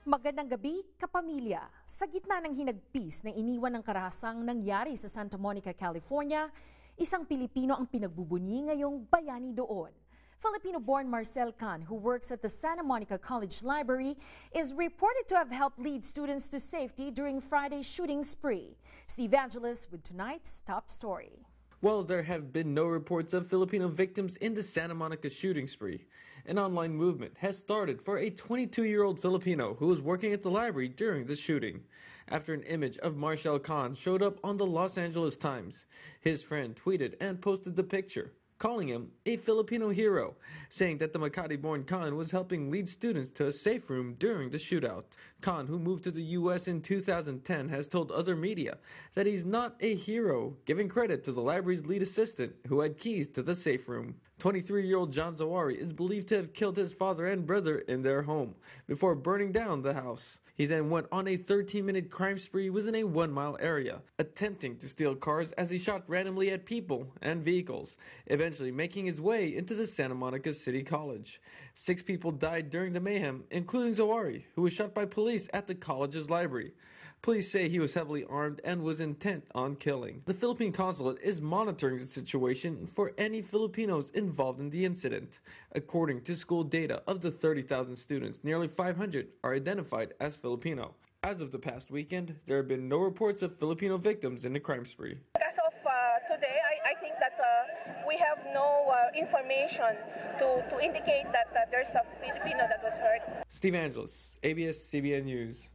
Magandang gabi, kapamilya. Sa gitna ng hinagpis na iniwan ng karahasang nangyari sa Santa Monica, California, isang Pilipino ang pinagbubunyi ngayong bayani doon. Filipino-born Marcel Can, who works at the Santa Monica College Library, is reported to have helped lead students to safety during Friday's shooting spree. Steve Angeles with tonight's top story. Well, there have been no reports of Filipino victims in the Santa Monica shooting spree. An online movement has started for a 22-year-old Filipino who was working at the library during the shooting. After an image of Marcel Can showed up on the Los Angeles Times, his friend tweeted and posted the picture, calling him a Filipino hero, saying that the Makati-born Can was helping lead students to a safe room during the shootout. Can, who moved to the U.S. in 2010, has told other media that he's not a hero, giving credit to the library's lead assistant who had keys to the safe room. 23-year-old John Zawari is believed to have killed his father and brother in their home before burning down the house. He then went on a 13-minute crime spree within a 1-mile area, attempting to steal cars as he shot randomly at people and vehicles, eventually making his way into the Santa Monica City College. 6 people died during the mayhem, including Zawari, who was shot by police at the college's library. Police say he was heavily armed and was intent on killing. The Philippine consulate is monitoring the situation for any Filipinos involved in the incident. According to school data, of the 30,000 students, nearly 500 are identified as Filipino. As of the past weekend, there have been no reports of Filipino victims in the crime spree. As of today, I think that we have no information to indicate that there's a Filipino that was hurt. Steve Angeles, ABS-CBN News.